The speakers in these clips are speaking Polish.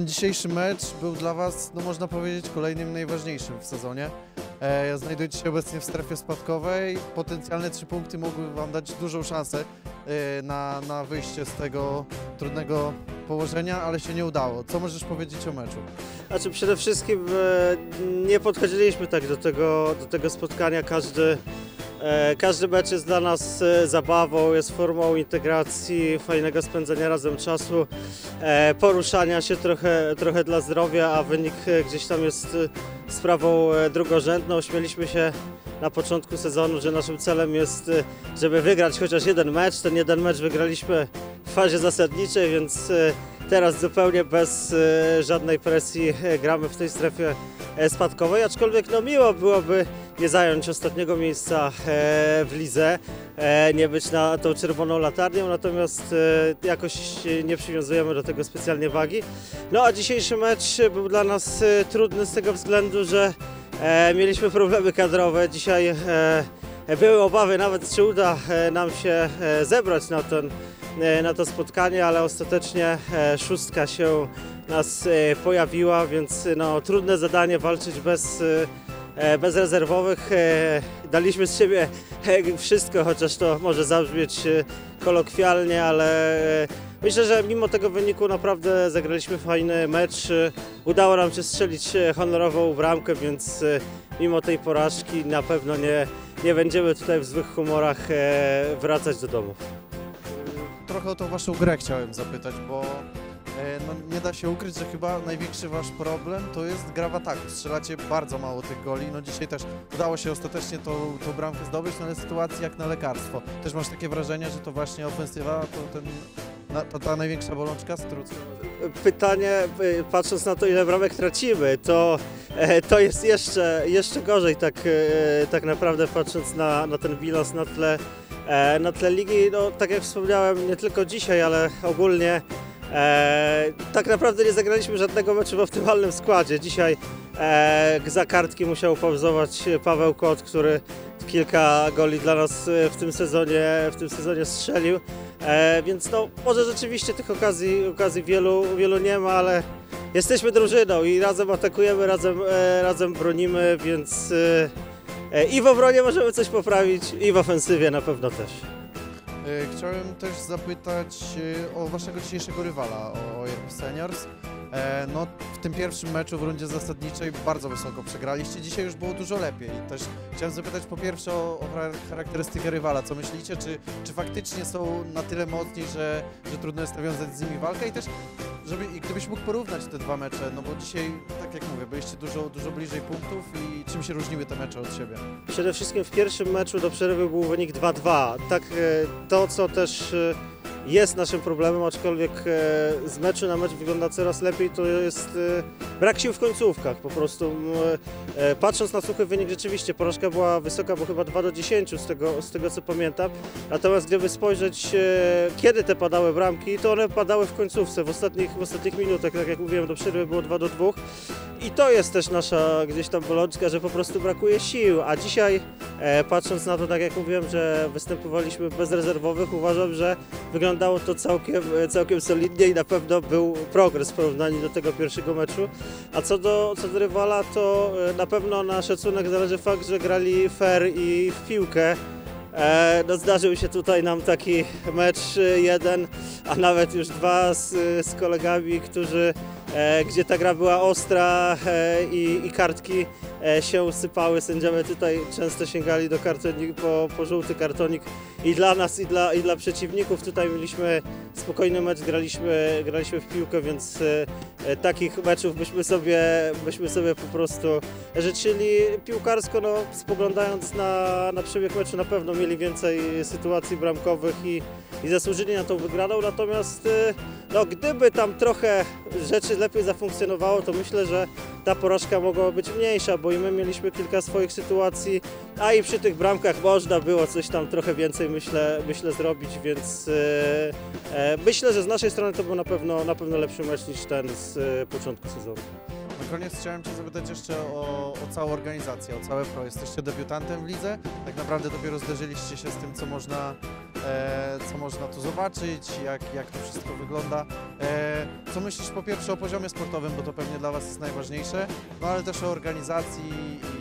dzisiejszy mecz był dla Was, no można powiedzieć, kolejnym najważniejszym w sezonie. Znajdujecie się obecnie w strefie spadkowej. Potencjalne 3 punkty mogły Wam dać dużą szansę na wyjście z tego trudnego położenia, ale się nie udało. Co możesz powiedzieć o meczu? Znaczy przede wszystkim nie podchodziliśmy tak do tego spotkania. Każdy mecz jest dla nas zabawą, jest formą integracji, fajnego spędzania razem czasu, poruszania się trochę dla zdrowia, a wynik gdzieś tam jest sprawą drugorzędną. Śmieliśmy się na początku sezonu, że naszym celem jest, żeby wygrać chociaż jeden mecz. Ten jeden mecz wygraliśmy w fazie zasadniczej, więc teraz zupełnie bez żadnej presji gramy w tej strefie spadkowej, aczkolwiek no miło byłoby nie zająć ostatniego miejsca w lidze, nie być na tą czerwoną latarnią, natomiast jakoś nie przywiązujemy do tego specjalnie wagi. No a dzisiejszy mecz był dla nas trudny z tego względu, że mieliśmy problemy kadrowe. Dzisiaj były obawy nawet, czy uda nam się zebrać na to spotkanie, ale ostatecznie szóstka się nas pojawiła, więc no, trudne zadanie walczyć bez rezerwowych. Daliśmy z siebie wszystko, chociaż to może zabrzmieć kolokwialnie, ale myślę, że mimo tego wyniku naprawdę zagraliśmy fajny mecz. Udało nam się strzelić honorową bramkę, więc mimo tej porażki na pewno nie będziemy tutaj w złych humorach wracać do domu. Trochę o tą Waszą grę chciałem zapytać, bo no, nie da się ukryć, że chyba największy Wasz problem to jest gra w ataku. Strzelacie bardzo mało tych goli. No dzisiaj też udało się ostatecznie tą bramkę zdobyć, no ale sytuacji jak na lekarstwo. Też masz takie wrażenie, że to właśnie ofensywa to ta największa bolączka, z którą... Pytanie, patrząc na to, ile bramek tracimy, to jest jeszcze gorzej tak naprawdę, patrząc na ten bilans na tle ligi. No, tak jak wspomniałem, nie tylko dzisiaj, ale ogólnie tak naprawdę nie zagraliśmy żadnego meczu w optymalnym składzie. Dzisiaj za kartki musiał pauzować Paweł Kot, który kilka goli dla nas w tym sezonie strzelił. Więc no, może rzeczywiście tych okazji wielu nie ma, ale jesteśmy drużyną i razem atakujemy, razem bronimy, więc i w obronie możemy coś poprawić, i w ofensywie na pewno też. Chciałem też zapytać o Waszego dzisiejszego rywala, o Jerb Seniors. No, w tym pierwszym meczu w rundzie zasadniczej bardzo wysoko przegraliście, dzisiaj już było dużo lepiej. Też chciałem zapytać po pierwsze o charakterystykę rywala, co myślicie, czy faktycznie są na tyle mocni, że trudno jest nawiązać z nimi walkę i też gdybyś mógł porównać te dwa mecze, no bo dzisiaj, tak jak mówię, byliście dużo bliżej punktów i czym się różniły te mecze od siebie? Przede wszystkim w pierwszym meczu do przerwy był wynik 2-2. Tak, to co też jest naszym problemem, aczkolwiek z meczu na mecz wygląda coraz lepiej, to jest brak sił w końcówkach. Po prostu patrząc na suchy wynik, rzeczywiście porażka była wysoka, bo chyba 2-10 z tego co pamiętam. Natomiast gdyby spojrzeć, kiedy te padały bramki, to one padały w końcówce, w ostatnich minutach, tak jak mówiłem, do przerwy było 2-2. I to jest też nasza gdzieś tam bolączka, że po prostu brakuje sił, a dzisiaj patrząc na to, tak jak mówiłem, że występowaliśmy bez rezerwowych, uważam, że wyglądało to całkiem solidnie i na pewno był progres w porównaniu do tego pierwszego meczu. A co do rywala, to na pewno na szacunek należy fakt, że grali fair i w piłkę. No, zdarzył się tutaj nam taki mecz jeden, a nawet już dwa z kolegami, gdzie ta gra była ostra i kartki się usypały. Sędziowie tutaj często sięgali do po żółty kartonik i dla nas, i dla przeciwników. Tutaj mieliśmy spokojny mecz, graliśmy w piłkę, więc takich meczów byśmy sobie po prostu życzyli. Piłkarsko, no, spoglądając na przebieg meczu, na pewno mieli więcej sytuacji bramkowych i zasłużyli na tą wygraną, natomiast no, gdyby tam trochę rzeczy lepiej zafunkcjonowało, to myślę, że ta porażka mogła być mniejsza, bo i my mieliśmy kilka swoich sytuacji, a i przy tych bramkach można było coś tam trochę więcej, myślę zrobić, więc myślę, że z naszej strony to był na pewno lepszy mecz niż ten z początku sezonu. Na koniec chciałem Cię zapytać jeszcze o całą organizację, o całe pro. Jesteście debiutantem w lidze, tak naprawdę dopiero zderzyliście się z tym, co można tu zobaczyć, jak to wszystko wygląda. Co Co myślisz po pierwsze o poziomie sportowym, bo to pewnie dla Was jest najważniejsze, no ale też o organizacji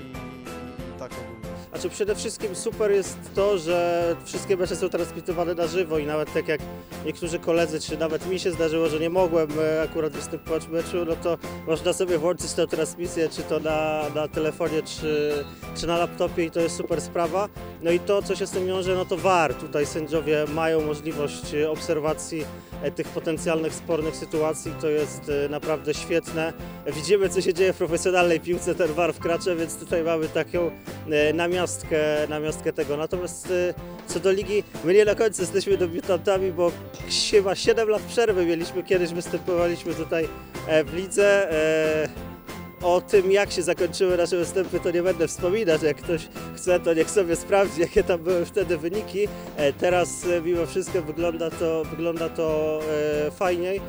i tak ogólnie. Znaczy przede wszystkim super jest to, że wszystkie mecze są transmitowane na żywo i nawet tak jak niektórzy koledzy, czy nawet mi się zdarzyło, że nie mogłem akurat występować w meczu, no to można sobie włączyć tę transmisję, czy to na telefonie, czy na laptopie i to jest super sprawa. No i to, co się z tym wiąże, no to VAR. Tutaj sędziowie mają możliwość obserwacji tych potencjalnych spornych sytuacji, to jest naprawdę świetne. Widzimy, co się dzieje w profesjonalnej piłce, ten VAR wkracza, więc tutaj mamy taką namiastkę tego. Natomiast co do ligi, my nie na końcu jesteśmy debiutantami, bo chyba 7 lat przerwy mieliśmy, kiedyś występowaliśmy tutaj w lidze. O tym, jak się zakończyły nasze występy, to nie będę wspominać. Jak ktoś chce, to niech sobie sprawdzi, jakie tam były wtedy wyniki. Teraz mimo wszystko wygląda to fajniej,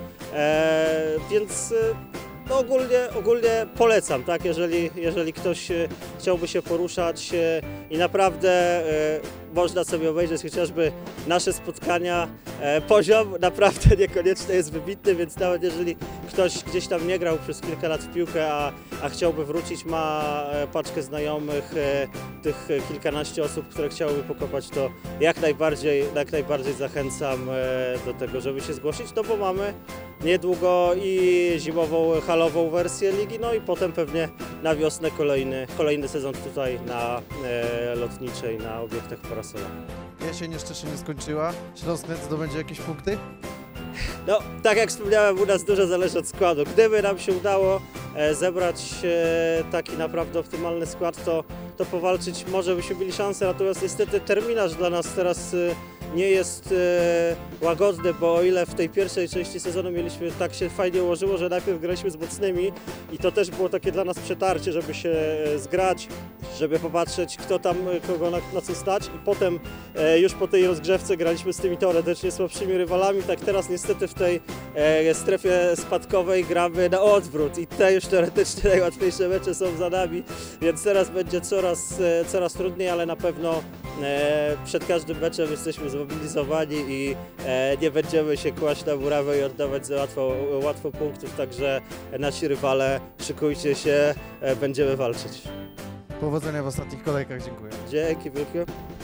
więc no ogólnie polecam, tak? Jeżeli ktoś chciałby się poruszać i naprawdę można sobie obejrzeć chociażby nasze spotkania. Poziom naprawdę niekoniecznie jest wybitny, więc nawet jeżeli ktoś gdzieś tam nie grał przez kilka lat w piłkę, a chciałby wrócić, ma paczkę znajomych, tych kilkanaście osób, które chciałyby pokopać, to jak najbardziej zachęcam do tego, żeby się zgłosić, no bo mamy niedługo i zimową, halową wersję ligi, no i potem pewnie na wiosnę kolejny sezon tutaj na Lotniczej, na obiektach Parasola. Jesień jeszcze się nie skończyła. Śląsk.net zdobędzie jakieś punkty? No, tak jak wspomniałem, u nas dużo zależy od składu. Gdyby nam się udało zebrać taki naprawdę optymalny skład, to powalczyć może byśmy mieli szansę, natomiast niestety terminarz dla nas teraz nie jest łagodny, bo o ile w tej pierwszej części sezonu mieliśmy, tak się fajnie ułożyło, że najpierw graliśmy z mocnymi i to też było takie dla nas przetarcie, żeby się zgrać, żeby popatrzeć, kto tam kogo na co stać i potem już po tej rozgrzewce graliśmy z tymi teoretycznie słabszymi rywalami, tak teraz niestety w tej strefie spadkowej gramy na odwrót i te już teoretycznie najłatwiejsze mecze są za nami, więc teraz będzie coraz trudniej, ale na pewno przed każdym meczem jesteśmy zmobilizowani i nie będziemy się kłaść na murawę i oddawać za łatwo punktów, także nasi rywale, szykujcie się, będziemy walczyć. Powodzenia w ostatnich kolejkach, dziękuję. Dzięki wielkie.